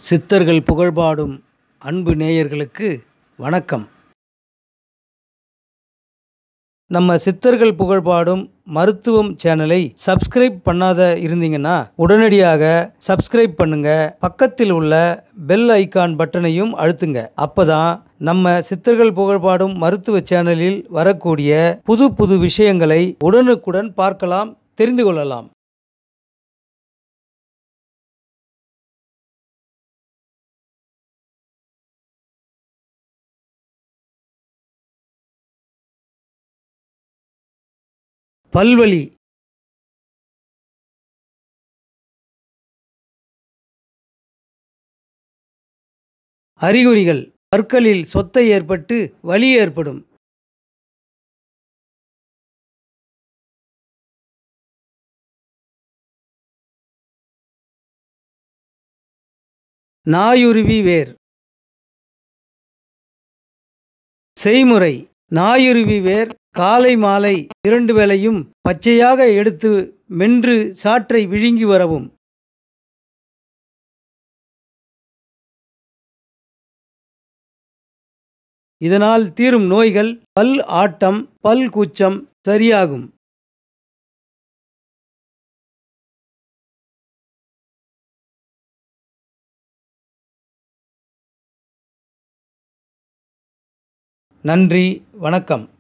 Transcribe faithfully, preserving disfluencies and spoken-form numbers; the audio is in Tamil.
சித்தர்கள் புகழ்பாடும் அன்பு நேயர்களுக்கு வணக்கம். நம்ம சித்தர்கள் புகழ்பாடும் மருத்துவம் சேனலை சப்ஸ்கிரைப் பண்ணாத இருந்தீங்கன்னா உடனடியாக சப்ஸ்கிரைப் பண்ணுங்க. பக்கத்தில் உள்ள பெல் ஐகான் பட்டனையும் அழுத்துங்க. அப்பதான் நம்ம சித்தர்கள் புகழ்பாடும் மருத்துவ சேனலில் வரக்கூடிய புது புது விஷயங்களை உடனுக்குடன் பார்க்கலாம், தெரிந்து கொள்ளலாம். பல்வலி அறிகுறிகள்: பற்களில் சொத்தை ஏற்பட்டு வலி ஏற்படும். நாயுருவி வேர். செய்முறை: நாயுருவி வேர் காலை மாலை இரண்டு வேளையும் பச்சையாக எடுத்து மென்று சாற்றை விழுங்கி வரவும். இதனால் தீரும் நோய்கள்: பல் ஆட்டம், பல் கூச்சம் சரியாகும். நன்றி, வணக்கம்.